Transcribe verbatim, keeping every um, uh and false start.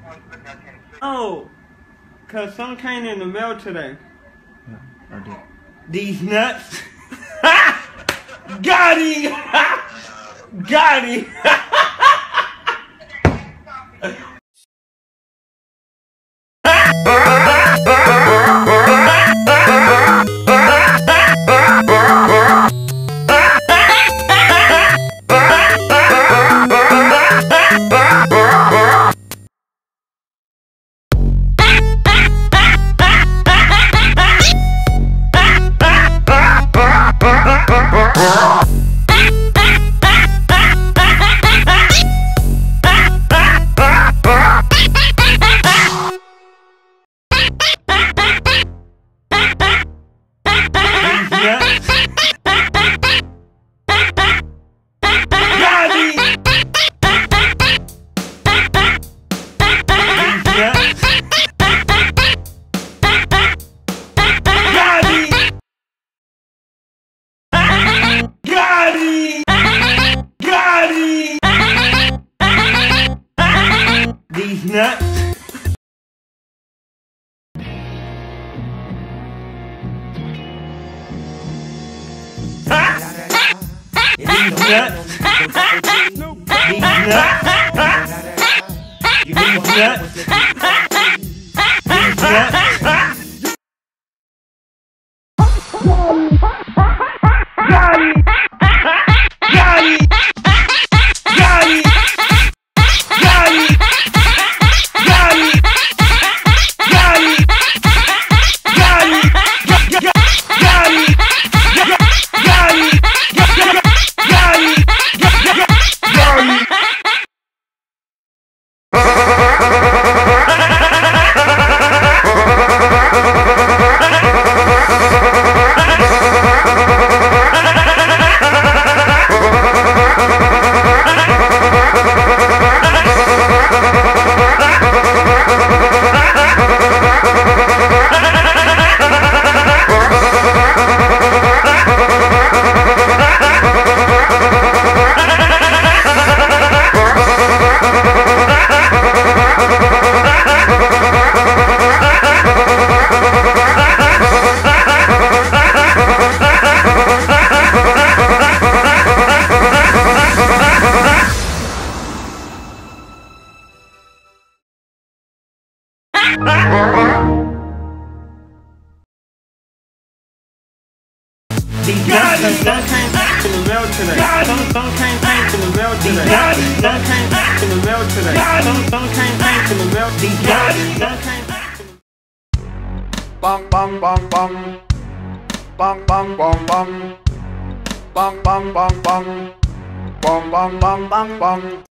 Oh, cause some came in the mail today. Yeah, I did. These nuts. Got him! Got him! These nuts. These nuts. These nuts. These nuts. These nuts. Got it. Got it. Got it. Got it. These nuts, some came back in the mail today. Some, some came back in the mail today. Some came back in the mail today. Some, some came back in the mail. These nuts, some came back in the bum bum bum bum bum bum bum bum bum bum bum bum bum bum bum bum bum.